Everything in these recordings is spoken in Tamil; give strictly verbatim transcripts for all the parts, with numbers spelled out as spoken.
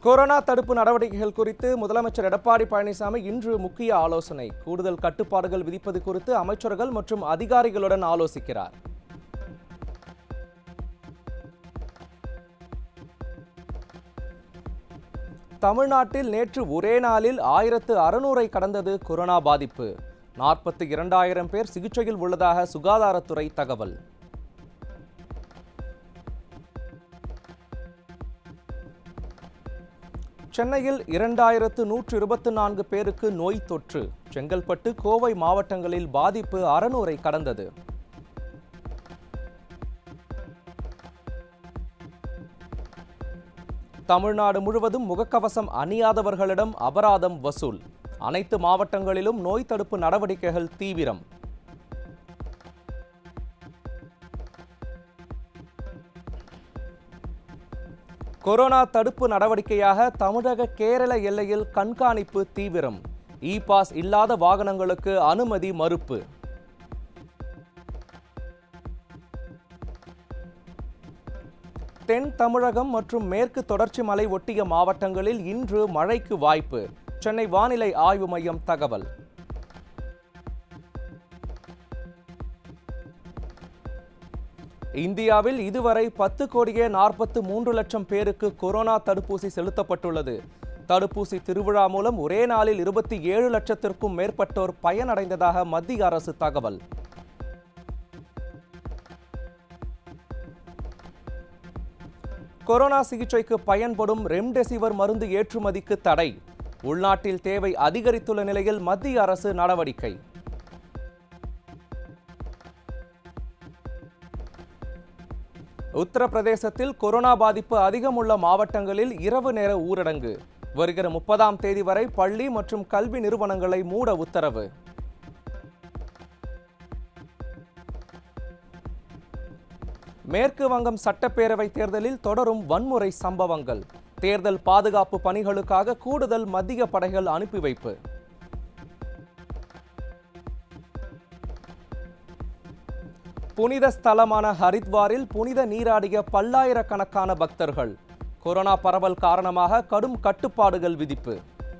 கொரோனா தடுப்பு நடவடிக்கைகள் குறித்து முதலமைச்சர் எடப்பாடி பழனிசாமி இன்று முக்கிய ஆலோசனை. கூடுதல் கட்டுப்பாடுகள் விதிப்பது குறித்து அமைச்சர்கள் மற்றும் அதிகாரிகளுடன் ஆலோசிக்கிறார். தமிழ்நாட்டில் நேற்று ஒரே நாளில் ஆயிரத்து அறுநூறை கடந்தது கொரோனா பாதிப்பு. நாற்பத்தி இரண்டாயிரம் பேர் சிகிச்சையில் உள்ளதாக சுகாதாரத்துறை தகவல். சென்னையில் இரண்டாயிரத்து நூற்று இருபத்தி நான்கு பேருக்கு நோய் தொற்று. செங்கல்பட்டு, கோவை மாவட்டங்களில் பாதிப்பு அறுநூறை கடந்தது. தமிழ்நாடு முழுவதும் முகக்கவசம் அணியாதவர்களிடம் அபராதம் வசூல். அனைத்து மாவட்டங்களிலும் நோய் தடுப்பு நடவடிக்கைகள் தீவிரம். கொரோனா தடுப்பு நடவடிக்கையாக தமிழக கேரள எல்லையில் கண்காணிப்பு தீவிரம். இ பாஸ் இல்லாத வாகனங்களுக்கு அனுமதி மறுப்பு. தென் தமிழகம் மற்றும் மேற்கு தொடர்ச்சி மலை ஒட்டிய மாவட்டங்களில் இன்று மழைக்கு வாய்ப்பு. சென்னை வானிலை ஆய்வு மையம் தகவல். இந்தியாவில் இதுவரை பத்து கோடியே நாற்பத்து மூன்று லட்சம் பேருக்கு கொரோனா தடுப்பூசி செலுத்தப்பட்டுள்ளது. தடுப்பூசி திருவிழா மூலம் ஒரே நாளில் இருபத்தி ஏழு லட்சத்திற்கும் மேற்பட்டோர் பயனடைந்ததாக மத்திய அரசு தகவல். கொரோனா சிகிச்சைக்கு பயன்படும் ரெம்டெசிவிர் மருந்து ஏற்றுமதிக்கு தடை. உள்நாட்டில் தேவை அதிகரித்துள்ள நிலையில் மத்திய அரசு நடவடிக்கை. உத்தரப்பிரதேசத்தில் கொரோனா பாதிப்பு அதிகம் உள்ள மாவட்டங்களில் இரவு நேர ஊரடங்கு. வருகிற முப்பதாம் தேதி வரை பள்ளி மற்றும் கல்வி நிறுவனங்களை மூட உத்தரவு. மேற்கு வங்கம் சட்டப்பேரவை தேர்தலில் தொடரும் வன்முறை சம்பவங்கள். தேர்தல் பாதுகாப்பு பணிகளுக்காக கூடுதல் மத்திய படைகள் அனுப்பி வைப்பு. புனித ஸ்தலமான ஹரித்வாரில் புனித நீராடிய பல்லாயிரக்கணக்கான பக்தர்கள். கொரோனா பரவல் காரணமாக கடும் கட்டுப்பாடுகள் விதிப்பு.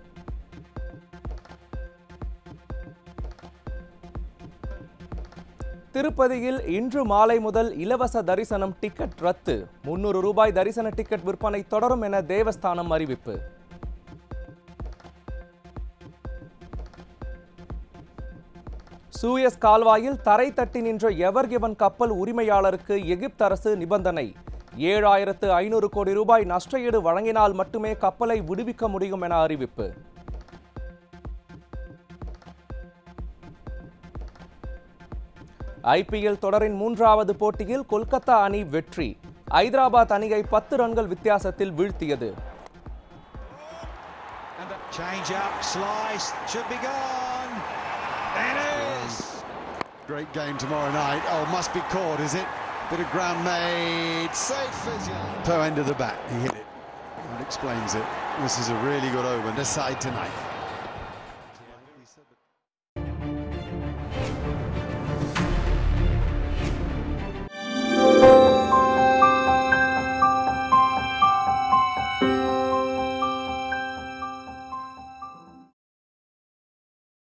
திருப்பதியில் இன்று மாலை முதல் இலவச தரிசனம் டிக்கெட் ரத்து. முன்னூறு ரூபாய் தரிசன டிக்கெட் விற்பனை தொடரும் என தேவஸ்தானம் அறிவிப்பு. சூயஸ் கால்வாயில் தரை தட்டி நின்ற எவர் கிவன் கப்பல் உரிமையாளருக்கு எகிப்து அரசு நிபந்தனை. ஏழாயிரத்து ஐநூறு கோடி ரூபாய் நஷ்டஈடு வழங்கினால் மட்டுமே கப்பலை விடுவிக்க முடியும் என அறிவிப்பு. ஐபிஎல் தொடரின் மூன்றாவது போட்டியில் கொல்கத்தா அணி வெற்றி. ஐதராபாத் அணியை பத்து ரன்கள் வித்தியாசத்தில் வீழ்த்தியது. Great game tomorrow night. Oh, must be caught, is it? Bit of ground made. Safe as you. Toe end of the bat. He hit it. That explains it. This is a really good over. Decide tonight.